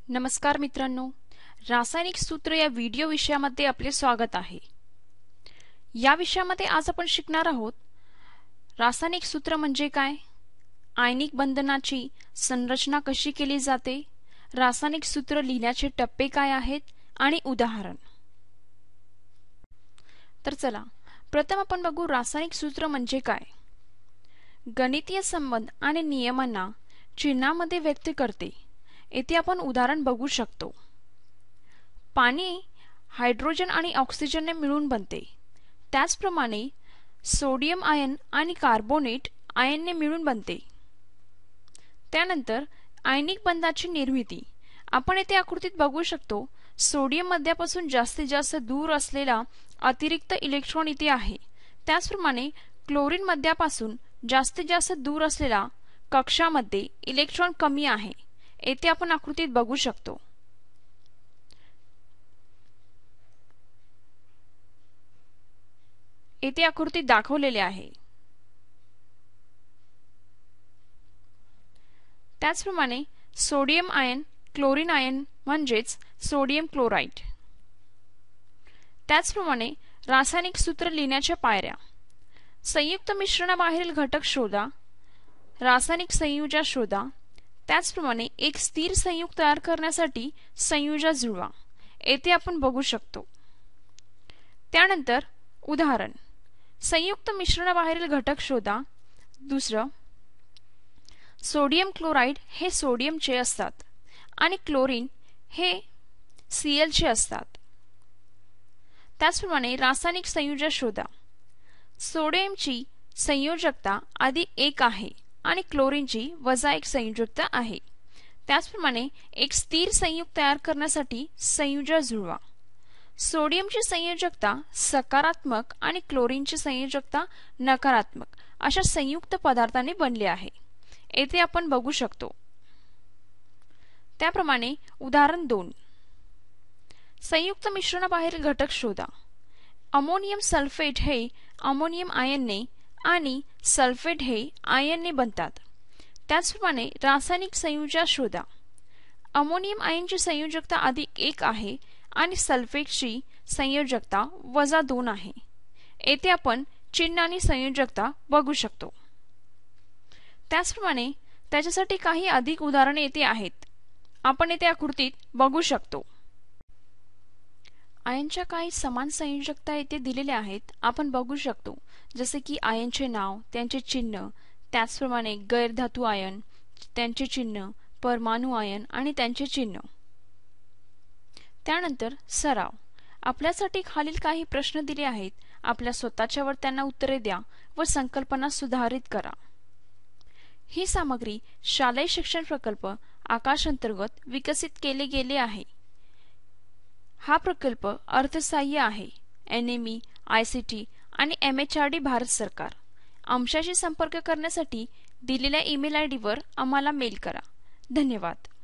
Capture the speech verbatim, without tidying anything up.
नमस्कार मित्रांनो, रासायनिक सूत्र या व्हिडिओ विषयामध्ये आपले स्वागत आहे। या विषयामध्ये आज आपण शिकणार आहोत रासायनिक सूत्र म्हणजे काय, आयनिक बंधनाची संरचना कशी केली जाते, रासायनिक सूत्र लिहिण्याचे टप्पे काय आहेत आणि उदाहरण। तर चला प्रथम आपण बघू रासायनिक सूत्र म्हणजे काय। गणितीय संबंध आणि नियमांना चिन्हामध्ये व्यक्त करते। येथे आपण उदाहरण बघू शकतो। पाणी हायड्रोजन आणि ऑक्सिजनने मिळून बनते, त्याचप्रमाणे सोडियम आयन आणि कार्बोनेट आयनने मिळून बनते। त्यानंतर आयनिक बंधाची निर्मिती आपण येथे आकृतीत बघू शकतो। सोडियम मध्यापासून जास्तीत जास्त दूर असलेला अतिरिक्त इलेक्ट्रॉन इथे आहे, त्याचप्रमाणे क्लोरीन मध्यापासून जास्तीत जास्त दूर असलेला कक्षामध्ये इलेक्ट्रॉन कमी आहे। येथे आपण आकृतीत बघू शकतो। येथे आकृतीत दाखवलेले आहे। त्याचप्रमाणे सोडियम आयन क्लोरीन आयन म्हणजेच सोडियम क्लोराइड। त्याचप्रमाणे रासायनिक सूत्र लिहिण्याच्या पायऱ्या। संयुक्त मिश्रणाबाहेरील घटक शोधा, रासायनिक संयोजन शोधा, त्याचप्रमाणे एक स्थिर संयुग तयार करण्यासाठी संयोजन जुळवा। येथे आपण बघू शकतो। त्यानंतर उदाहरण, संयुक्त मिश्रणाबाहेरील घटक शोधा। दुसरं, सोडियम क्लोराइड हे सोडियमचे असतात आणि क्लोरीन हे सीएल चे असतात। त्याचप्रमाणे रासायनिक संयोजन शोधा। सोडियमची संयोजकता अधिक एक आहे आणि क्लोरीनची वजा एक संयोजकता आहे। त्याचप्रमाणे एक स्थिर संयुग तयार करण्यासाठी संयोजन जुळवा। सोडियमची संयोजकता सकारात्मक आणि क्लोरीनची संयोजकता नकारात्मक अशा संयुक्त पदार्थाने बनले आहे। येथे आपण बघू शकतो। त्याप्रमाणे उदाहरण दोन, संयुक्त मिश्रणाबाहेरील घटक शोधा। अमोनियम सल्फेट हे अमोनियम आयनने आणि सल्फेट हे आयनने बनतात। त्याचप्रमाणे रासायनिक संयोजन शोधा। अमोनियम आयनची संयोजकता अधिक एक आहे आणि सल्फेटची संयोजकता वजा दोन आहे। येथे आपण चिन्ह आणि संयोजकता बघू शकतो। त्याचप्रमाणे त्याच्यासाठी काही अधिक उदाहरणे येथे आहेत, आपण येथे आकृतीत बघू शकतो। आयनच्या काही समान संयोजकता येथे दिलेल्या आहेत, आपण बघू शकतो, जसे की आयनचे नाव, त्यांचे चिन्ह, त्याचप्रमाणे गैरधातू आयन, त्यांचे चिन्ह, परमाणु आयन आणि त्यांचे चिन्ह। त्यानंतर सराव, आपल्यासाठी खालील काही प्रश्न दिले आहेत, आपल्या स्वतःच्यावर त्यांना उत्तरे द्या व संकल्पना सुधारित करा। ही सामग्री शालेय शिक्षण प्रकल्प आकाश अंतर्गत विकसित केले गेले आहे। हा प्रकल्प अर्थसहाय्य आहे N M E, I C T आणि M H R D Bharat सरकार। आमच्याशी संपर्क करण्यासाठी दिलेल्या ईमेल आय डी वर आम्हाला मेल करा। धन्यवाद।